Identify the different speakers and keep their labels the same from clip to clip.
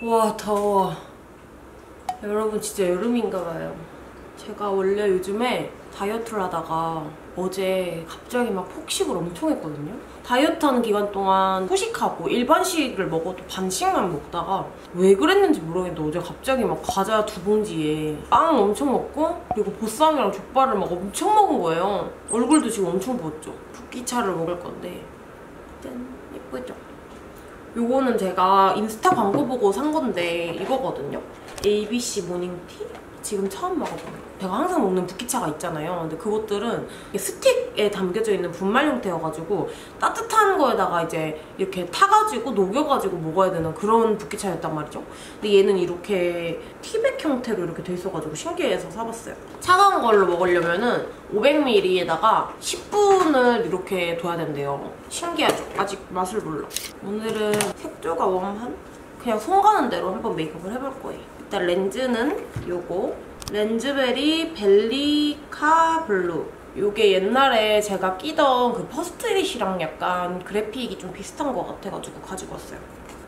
Speaker 1: 와 더워. 여러분 진짜 여름인가봐요. 제가 원래 요즘에 다이어트를 하다가 어제 갑자기 막 폭식을 엄청 했거든요. 다이어트하는 기간 동안 후식하고 일반식을 먹어도 반씩만 먹다가 왜 그랬는지 모르겠는데 어제 갑자기 막 과자 2봉지에 빵 엄청 먹고 그리고 보쌈이랑 족발을 막 엄청 먹은 거예요. 얼굴도 지금 엄청 부었죠. 붓기차를 먹을 건데 짠! 예쁘죠? 요거는 제가 인스타 광고 보고 산 건데 이거거든요. ABC 모닝티? 지금 처음 먹어봐요. 제가 항상 먹는 붓기차가 있잖아요. 근데 그것들은 스틱에 담겨져 있는 분말 형태여가지고 따뜻한 거에다가 이제 이렇게 타가지고 녹여가지고 먹어야 되는 그런 붓기차였단 말이죠. 근데 얘는 이렇게 티백 형태로 이렇게 돼 있어가지고 신기해서 사봤어요. 차가운 걸로 먹으려면은 500ml에다가 10분을 이렇게 둬야 된대요. 신기하죠? 아직 맛을 몰라. 오늘은 색조가 웜한? 그냥 손 가는 대로 한번 메이크업을 해볼 거예요. 일단 렌즈는 요거 렌즈베리 벨리카 블루. 요게 옛날에 제가 끼던 그 퍼스트릿이랑 약간 그래픽이 좀 비슷한 것 같아가지고 가지고 왔어요.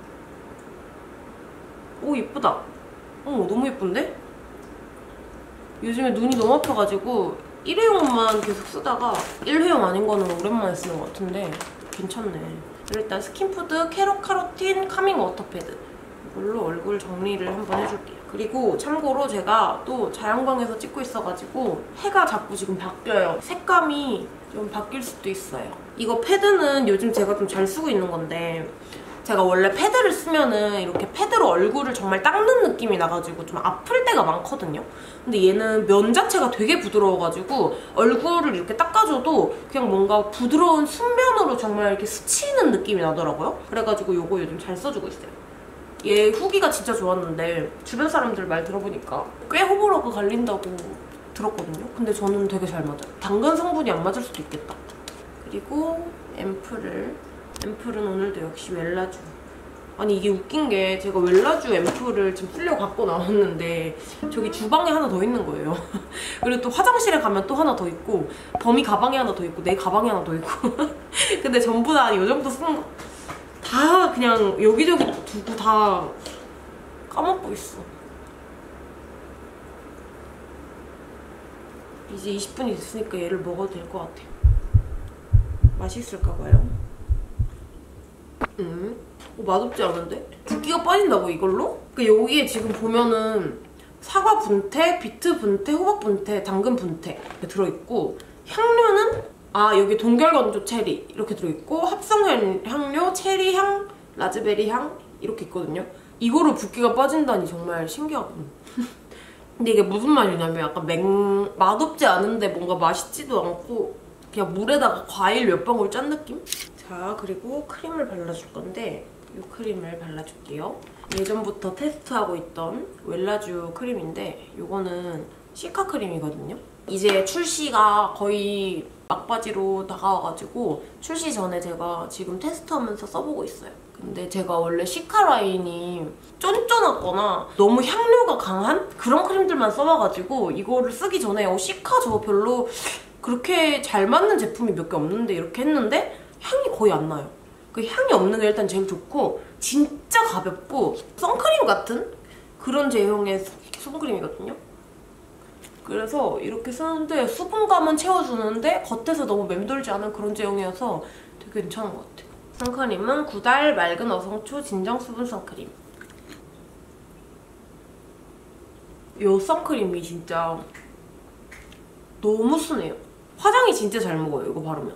Speaker 1: 오 예쁘다. 너무 예쁜데? 요즘에 눈이 너무 아파가지고 1회용만 계속 쓰다가 1회용 아닌 거는 오랜만에 쓰는 것 같은데 괜찮네. 일단 스킨푸드 캐로카로틴 카밍 워터패드 이걸로 얼굴 정리를 한번 해줄게요. 그리고 참고로 제가 또 자연광에서 찍고 있어가지고 해가 자꾸 지금 바뀌어요. 색감이 좀 바뀔 수도 있어요. 이거 패드는 요즘 제가 좀 잘 쓰고 있는 건데 제가 원래 패드를 쓰면은 이렇게 패드로 얼굴을 정말 닦는 느낌이 나가지고 좀 아플 때가 많거든요. 근데 얘는 면 자체가 되게 부드러워가지고 얼굴을 이렇게 닦아줘도 그냥 뭔가 부드러운 순면으로 정말 이렇게 스치는 느낌이 나더라고요. 그래가지고 이거 요즘 잘 써주고 있어요. 얘 후기가 진짜 좋았는데 주변 사람들 말 들어보니까 꽤 호불호가 갈린다고 들었거든요. 근데 저는 되게 잘 맞아요. 당근 성분이 안 맞을 수도 있겠다. 그리고 앰플은 오늘도 역시 웰라쥬. 아니 이게 웃긴 게 제가 웰라쥬 앰플을 지금 풀려 갖고 나왔는데 저기 주방에 하나 더 있는 거예요. 그리고 또 화장실에 가면 또 하나 더 있고 범이 가방에 하나 더 있고 내 가방에 하나 더 있고 근데 전부 다 이 정도 쓰는 거 다 그냥 여기저기 두고 다 까먹고 있어. 이제 20분이 됐으니까 얘를 먹어도 될 것 같아요. 맛있을까 봐요. 맛없지 않은데? 붓기가 빠진다고 이걸로? 그러니까 여기에 지금 보면은 사과 분태, 비트 분태, 호박 분태, 당근 분태 이렇게 들어있고 향료는 여기 동결건조 체리 이렇게 들어있고 합성 향료, 체리 향, 라즈베리 향 이렇게 있거든요. 이거로 붓기가 빠진다니 정말 신기하거든요. 근데 이게 무슨 맛이냐면 약간 맛없지 않은데 뭔가 맛있지도 않고 그냥 물에다가 과일 몇 방울 짠 느낌? 자, 그리고 크림을 발라줄 건데 이 크림을 발라줄게요. 예전부터 테스트하고 있던 웰라쥬 크림인데 이거는 시카 크림이거든요. 이제 출시가 거의 막바지로 다가와가지고 출시 전에 제가 지금 테스트하면서 써보고 있어요. 근데 제가 원래 시카 라인이 쫀쫀하거나 너무 향료가 강한 그런 크림들만 써봐가지고 이거를 쓰기 전에 시카 저거 별로 그렇게 잘 맞는 제품이 몇 개 없는데 이렇게 했는데 향이 거의 안 나요. 그 향이 없는 게 일단 제일 좋고 진짜 가볍고 선크림 같은 그런 제형의 수분크림이거든요. 그래서 이렇게 쓰는데 수분감은 채워주는데 겉에서 너무 맴돌지 않은 그런 제형이어서 되게 괜찮은 것 같아요. 선크림은 구달 맑은 어성초 진정 수분 선크림. 이 선크림이 진짜 너무 순해요. 화장이 진짜 잘 먹어요, 이거 바르면.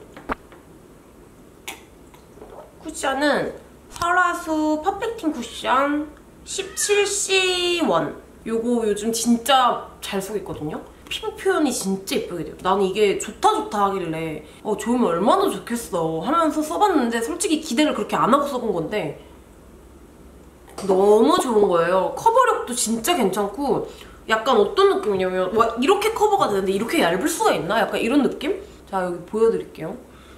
Speaker 1: 쿠션은 설화수 퍼펙팅 쿠션 17C1. 요거 요즘 진짜 잘 쓰고 있거든요. 피부 표현이 진짜 예쁘게 돼요. 나는 이게 좋다 하길래 좋으면 얼마나 좋겠어 하면서 써봤는데 솔직히 기대를 그렇게 안 하고 써본 건데 너무 좋은 거예요. 커버력도 진짜 괜찮고 약간 어떤 느낌이냐면 와 이렇게 커버가 되는데 이렇게 얇을 수가 있나? 약간 이런 느낌? 자 여기 보여드릴게요.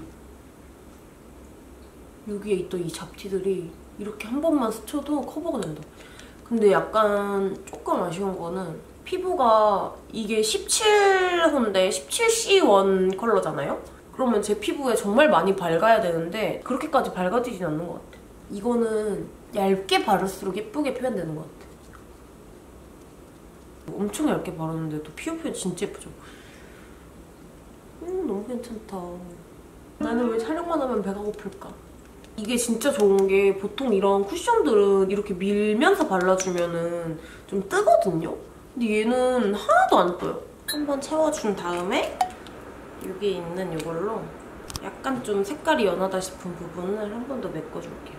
Speaker 1: 여기에 있던 이 잡티들이 이렇게 한 번만 스쳐도 커버가 된다. 근데 약간 조금 아쉬운 거는 피부가 이게 17호인데 17C1 컬러잖아요? 그러면 제 피부에 정말 많이 밝아야 되는데 그렇게까지 밝아지진 않는 것 같아요. 이거는 얇게 바를수록 예쁘게 표현되는 것 같아. 엄청 얇게 바르는데도 피부 표현 진짜 예쁘죠? 너무 괜찮다. 나는 왜 촬영만 하면 배가 고플까? 이게 진짜 좋은 게 보통 이런 쿠션들은 이렇게 밀면서 발라주면은 좀 뜨거든요? 근데 얘는 하나도 안 떠요. 한번 채워준 다음에 여기 있는 이걸로 약간 좀 색깔이 연하다 싶은 부분을 한 번 더 메꿔줄게요.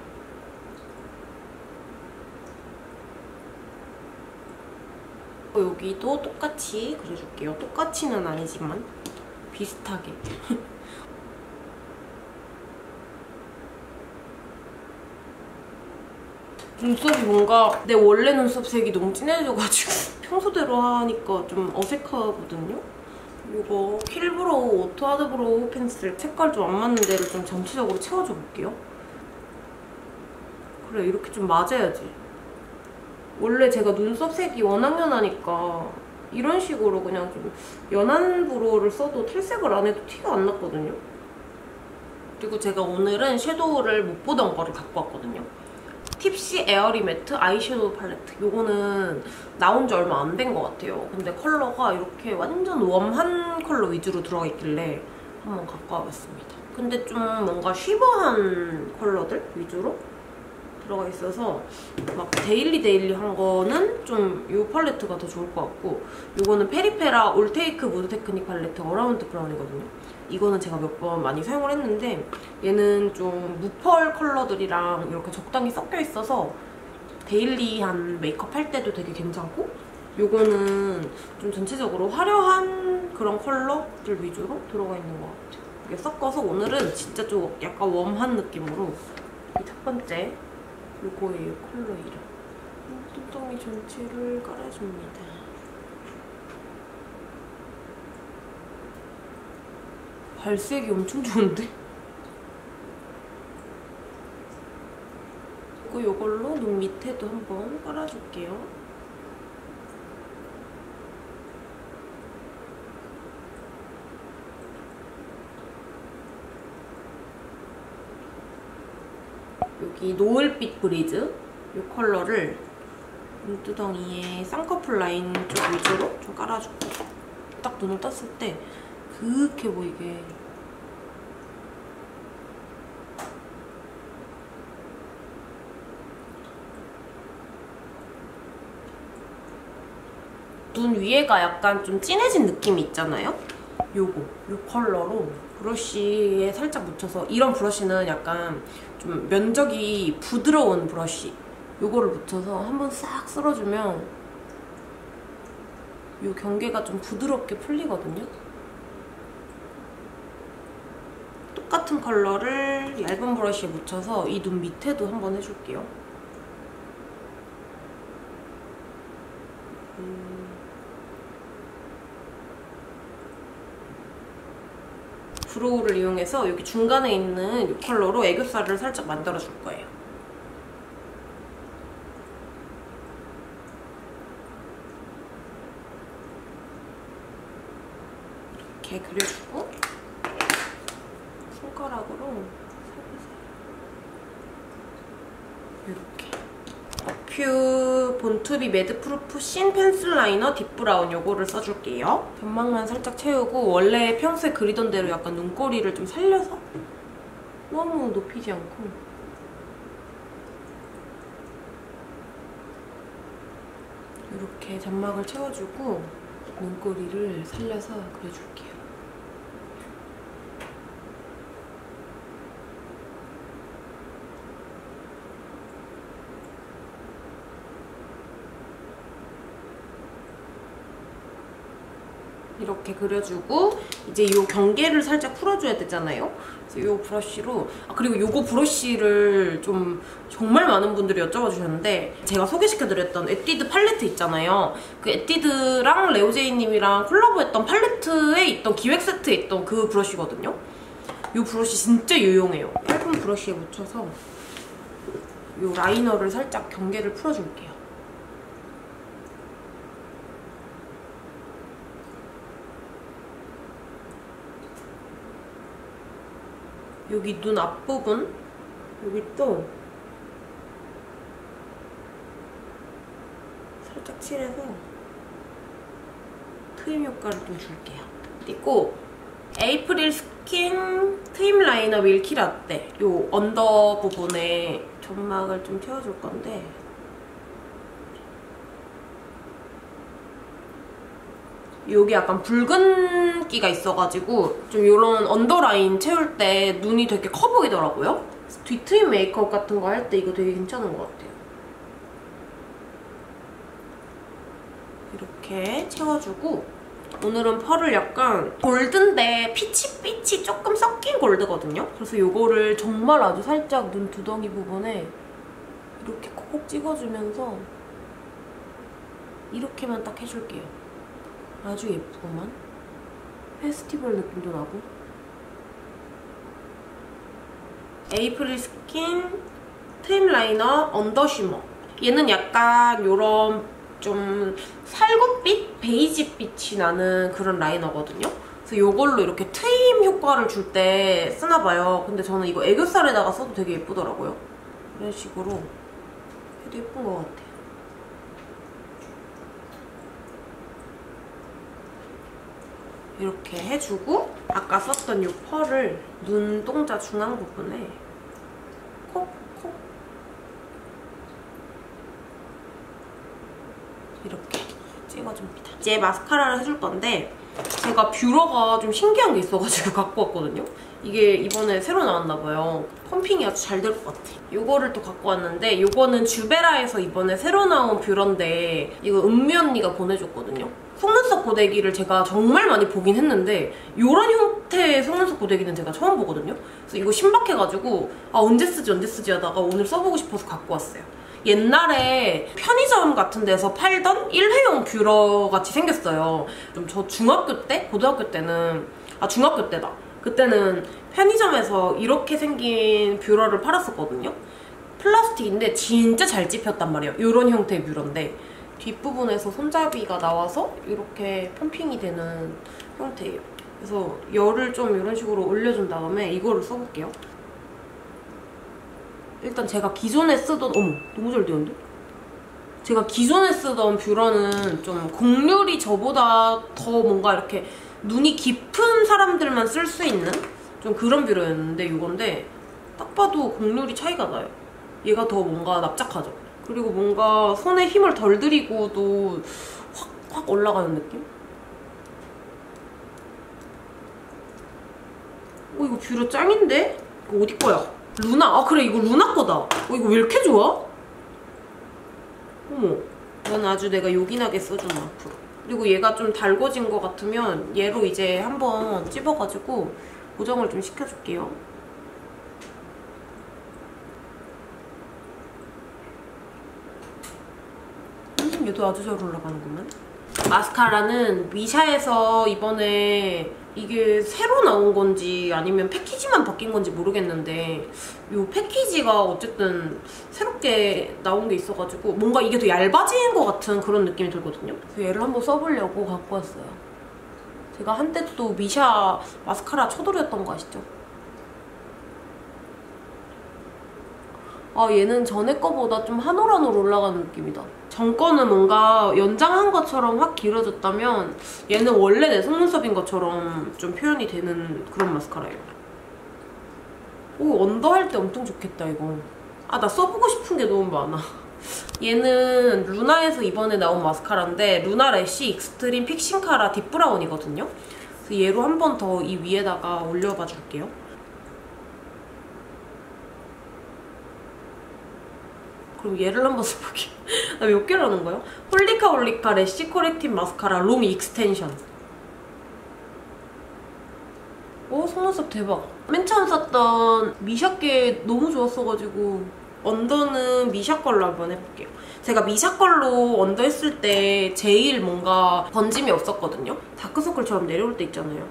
Speaker 1: 여기도 똑같이 그려줄게요. 똑같이는 아니지만 비슷하게. 눈썹이 뭔가 내 원래 눈썹 색이 너무 진해져가지고 평소대로 하니까 좀 어색하거든요? 이거 킬브로우 오토 하드브로우 펜슬 색깔 좀 안 맞는 데를 좀 전체적으로 채워줘 볼게요. 그래, 이렇게 좀 맞아야지. 원래 제가 눈썹 색이 워낙 연하니까 이런 식으로 그냥 좀 연한 브로우를 써도 탈색을 안 해도 티가 안 났거든요. 그리고 제가 오늘은 섀도우를 못 보던 거를 갖고 왔거든요. 팁시 에어리 매트 아이섀도우 팔레트. 요거는 나온 지 얼마 안 된 것 같아요. 근데 컬러가 이렇게 완전 웜한 컬러 위주로 들어가 있길래 한번 갖고 와봤습니다. 근데 좀 뭔가 쉬버한 컬러들 위주로 들어가 있어서 막 데일리한 거는 좀 이 팔레트가 더 좋을 것 같고, 이거는 페리페라 올테이크 무드 테크닉 팔레트 어라운드 브라운이거든요. 이거는 제가 몇 번 많이 사용을 했는데 얘는 좀 무펄 컬러들이랑 이렇게 적당히 섞여 있어서 데일리한 메이크업 할 때도 되게 괜찮고, 이거는 좀 전체적으로 화려한 그런 컬러들 위주로 들어가 있는 것 같아요. 이게 섞어서 오늘은 진짜 좀 약간 웜한 느낌으로 이 첫 번째 이거예요. 컬러 이름. 눈동이 전체를 깔아줍니다. 발색이 엄청 좋은데? 그리고 이걸로 눈 밑에도 한번 깔아줄게요. 여기 노을빛 브리즈 이 컬러를 눈두덩이에 쌍꺼풀 라인 쪽 위주로 좀 깔아줄게요. 딱 눈을 떴을 때 그윽해 보이게. 눈 위에가 약간 좀 진해진 느낌이 있잖아요? 요 컬러로 브러쉬에 살짝 묻혀서, 이런 브러쉬는 약간 좀 면적이 부드러운 브러쉬, 요거를 묻혀서 한번 싹 쓸어주면 요 경계가 좀 부드럽게 풀리거든요? 똑같은 컬러를 얇은 브러쉬에 묻혀서 이 눈 밑에도 한번 해줄게요. 브로우를 이용해서 여기 중간에 있는 이 컬러로 애교살을 살짝 만들어줄 거예요. 이렇게 그려주고 손가락으로 이렇게 어퓨 본투비 매드프루프 신 펜슬 라이너 딥브라운 요거를 써줄게요. 점막만 살짝 채우고, 원래 평소에 그리던 대로 약간 눈꼬리를 좀 살려서 너무 높이지 않고 이렇게 점막을 채워주고 눈꼬리를 살려서 그려줄게요. 이렇게 그려주고 이제 이 경계를 살짝 풀어줘야 되잖아요. 그래서 이 브러쉬로, 그리고 이거 브러쉬를 좀 정말 많은 분들이 여쭤봐 주셨는데, 제가 소개시켜드렸던 에뛰드 팔레트 있잖아요. 그 에뛰드랑 레오제이님이랑 콜라보했던 팔레트에 있던 기획 세트에 있던 그 브러쉬거든요. 이 브러쉬 진짜 유용해요. 얇은 브러쉬에 묻혀서 이 라이너를 살짝 경계를 풀어줄게요. 여기 눈 앞부분, 여기 또 살짝 칠해서 트임 효과를 좀 줄게요. 그리고 에이프릴 스킨 트임 라이너 밀키 라떼 요 언더 부분에 점막을 좀 채워줄 건데 여기 약간 붉은기가 있어가지고 좀 요런 언더라인 채울 때 눈이 되게 커 보이더라고요. 뒤트임 메이크업 같은 거 할 때 이거 되게 괜찮은 것 같아요. 이렇게 채워주고 오늘은 펄을 약간 골드인데 피치빛이 조금 섞인 골드거든요? 그래서 이거를 정말 아주 살짝 눈 두덩이 부분에 이렇게 콕콕 찍어주면서 이렇게만 딱 해줄게요. 아주 예쁘구만. 페스티벌 느낌도 나고. 에이프릴 스킨 트임 라이너 언더 쉬머. 얘는 약간 요런 좀 살구빛? 베이지빛이 나는 그런 라이너거든요? 그래서 이걸로 이렇게 트임 효과를 줄 때 쓰나봐요. 근데 저는 이거 애교살에다가 써도 되게 예쁘더라고요. 이런 식으로 해도 예쁜 것 같아요. 이렇게 해주고 아까 썼던 이 펄을 눈동자 중앙 부분에 콕콕 이렇게 찍어줍니다. 이제 마스카라를 해줄 건데 제가 뷰러가 좀 신기한 게 있어가지고 갖고 왔거든요. 이게 이번에 새로 나왔나봐요. 펌핑이 아주 잘 될 것 같아. 이거를 또 갖고 왔는데 이거는 주베라에서 이번에 새로 나온 뷰러인데 이거 은미 언니가 보내줬거든요. 속눈썹 고데기를 제가 정말 많이 보긴 했는데 이런 형태의 속눈썹 고데기는 제가 처음 보거든요. 그래서 이거 신박해가지고 아 언제 쓰지 하다가 오늘 써보고 싶어서 갖고 왔어요. 옛날에 편의점 같은 데서 팔던 일회용 뷰러 같이 생겼어요. 좀 저 중학교 때? 고등학교 때는 중학교 때다. 그때는 편의점에서 이렇게 생긴 뷰러를 팔았었거든요. 플라스틱인데 진짜 잘 찝혔단 말이에요. 이런 형태의 뷰러인데 뒷부분에서 손잡이가 나와서 이렇게 펌핑이 되는 형태예요. 그래서 열을 좀 이런 식으로 올려준 다음에 이거를 써볼게요. 일단 제가 기존에 쓰던 어머 너무 잘 되는데? 제가 기존에 쓰던 뷰러는 좀 곡률이 저보다 더 뭔가 이렇게 눈이 깊은 사람들만 쓸 수 있는 좀 그런 뷰러였는데 이건데 딱 봐도 곡률이 차이가 나요. 얘가 더 뭔가 납작하죠? 그리고 뭔가 손에 힘을 덜 들이고도 확 올라가는 느낌? 이거 뷰러 짱인데? 이거 어디 거야? 루나? 그래 이거 루나 거다. 이거 왜 이렇게 좋아? 어머, 이건 아주 내가 요긴하게 써준 앞으로. 그리고 얘가 좀 달궈진 것 같으면 얘로 이제 한번 찝어가지고 고정을 좀 시켜줄게요. 얘도 아주 잘 올라가는구만. 마스카라는 미샤에서 이번에 이게 새로 나온 건지 아니면 패키지만 바뀐 건지 모르겠는데 이 패키지가 어쨌든 새롭게 나온 게 있어가지고 뭔가 이게 더 얇아진 것 같은 그런 느낌이 들거든요. 그래서 얘를 한번 써보려고 갖고 왔어요. 제가 한때 또 미샤 마스카라 초돌이었던 거 아시죠? 얘는 전에 거보다 좀 한 올 한 올 올라가는 느낌이다. 전 거는 뭔가 연장한 것처럼 확 길어졌다면 얘는 원래 내 속눈썹인 것처럼 좀 표현이 되는 그런 마스카라예요. 오, 언더 할 때 엄청 좋겠다, 이거. 나 써보고 싶은 게 너무 많아. 얘는 루나에서 이번에 나온 마스카라인데 루나 래쉬 익스트림 픽싱 카라 딥 브라운이거든요. 그래서 얘로 한 번 더 이 위에다가 올려봐 줄게요. 그럼 얘를 한번 써볼게요. 나 몇 개를 하는 거야? 홀리카 래쉬 코렉팅 마스카라 롱 익스텐션. 오, 속눈썹 대박. 맨 처음 샀던 미샤 게 너무 좋았어가지고 언더는 미샤 걸로 한번 해볼게요. 제가 미샤 걸로 언더 했을 때 제일 뭔가 번짐이 없었거든요. 다크서클처럼 내려올 때 있잖아요.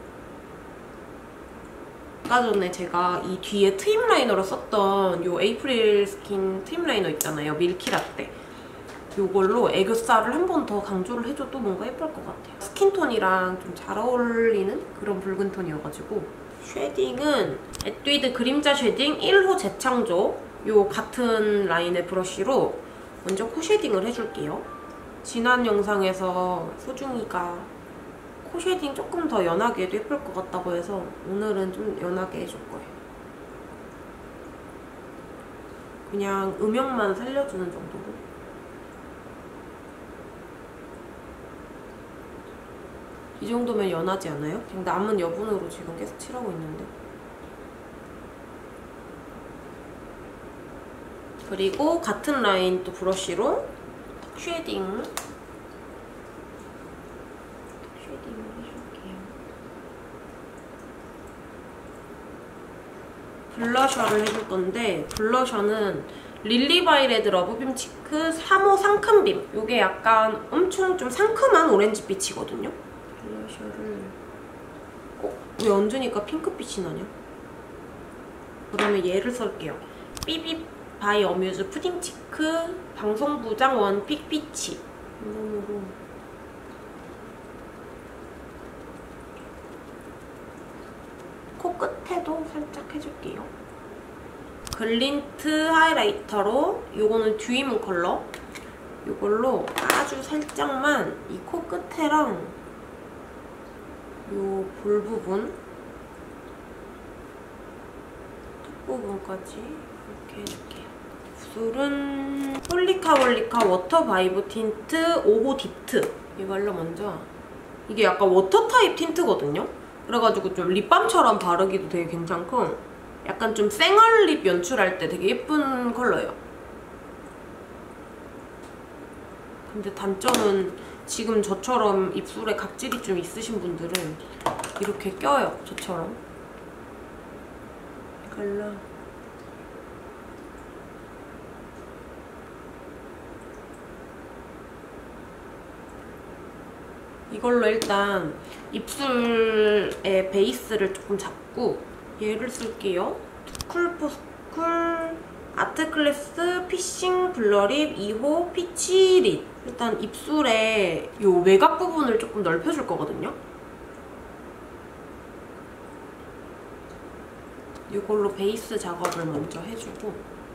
Speaker 1: 아까 전에 제가 이 뒤에 트임 라이너로 썼던 요 에이프릴 스킨 트임 라이너 있잖아요. 밀키 라떼. 요걸로 애교살을 한 번 더 강조를 해줘도 뭔가 예쁠 것 같아요. 스킨톤이랑 좀 잘 어울리는 그런 붉은 톤이어가지고 쉐딩은 에뛰드 그림자 쉐딩 1호 재창조 요 같은 라인의 브러쉬로 먼저 코 쉐딩을 해줄게요. 지난 영상에서 소중이가 코 쉐딩 조금 더 연하게 해도 예쁠 것 같다고 해서 오늘은 좀 연하게 해줄 거예요. 그냥 음영만 살려주는 정도로. 이 정도면 연하지 않아요? 그냥 남은 여분으로 지금 계속 칠하고 있는데. 그리고 같은 라인 또 브러쉬로 턱 쉐딩. 쉐딩을 해줄게요. 블러셔를 해줄 건데 블러셔는 릴리바이레드 러브빔 치크 3호 상큼빔. 이게 약간 엄청 좀 상큼한 오렌지빛이거든요. 블러셔를 왜 얹으니까 핑크빛이 나냐? 그러면 얘를 쓸게요. 삐삐 바이 어뮤즈 푸딩 치크 방송부장 원픽 피치. 이놈으로 코끝에도 살짝 해줄게요. 글린트 하이라이터로, 요거는 듀이문 컬러. 요걸로 아주 살짝만 이 코끝에랑 요 볼 부분, 턱 부분까지 이렇게 해줄게요. 입술은 홀리카홀리카 워터 바이브 틴트 5호 딥트. 이걸로 먼저, 이게 약간 워터 타입 틴트거든요? 그래가지고 좀 립밤처럼 바르기도 되게 괜찮고 약간 좀 쌩얼립 연출할 때 되게 예쁜 컬러예요. 근데 단점은 지금 저처럼 입술에 각질이 좀 있으신 분들은 이렇게 껴요, 저처럼. 이걸로 일단 입술의 베이스를 조금 잡고 얘를 쓸게요. 투쿨포스쿨 아트클래스 피싱 블러립 2호 피치릿. 일단 입술의 요 외곽 부분을 조금 넓혀줄 거거든요. 이걸로 베이스 작업을 먼저 해주고,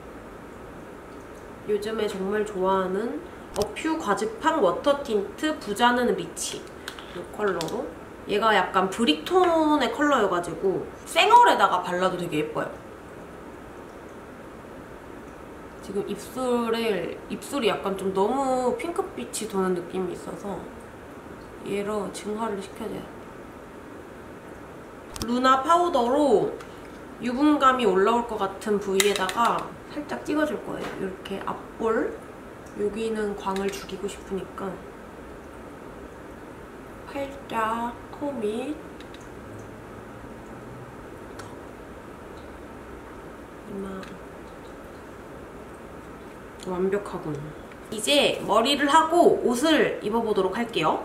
Speaker 1: 요즘에 정말 좋아하는 어퓨 과즙팡 워터 틴트 부자는 리치, 이 컬러로. 얘가 약간 브릭톤의 컬러여가지고 쌩얼에다가 발라도 되게 예뻐요. 지금 입술이 약간 좀 너무 핑크빛이 도는 느낌이 있어서 얘로 증화를 시켜줘요. 루나 파우더로 유분감이 올라올 것 같은 부위에다가 살짝 찍어줄 거예요. 이렇게 앞볼, 여기는 광을 죽이고 싶으니까 살짝 코 밑, 이마. 완벽하군. 이제 머리를 하고 옷을 입어보도록 할게요.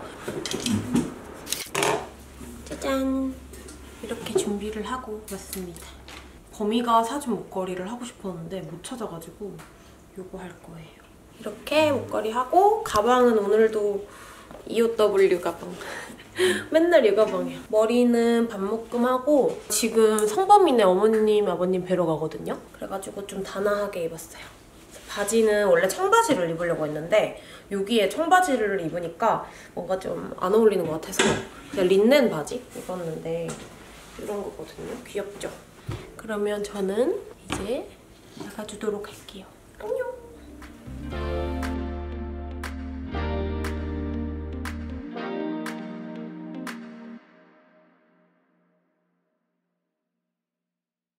Speaker 1: 짜잔! 이렇게 준비를 하고 왔습니다. 범이가 사준 목걸이를 하고 싶었는데 못 찾아가지고 이거 할 거예요. 이렇게 목걸이 하고, 가방은 오늘도 EOW 가방. 맨날 이 가방이야. 머리는 반묶음하고 지금 성범이네 어머님, 아버님 뵈러 가거든요. 그래가지고 좀 단아하게 입었어요. 바지는 원래 청바지를 입으려고 했는데 여기에 청바지를 입으니까 뭔가 좀 안 어울리는 것 같아서 그냥 린넨 바지 입었는데 이런 거거든요. 귀엽죠? 그러면 저는 이제 나가주도록 할게요. 안녕!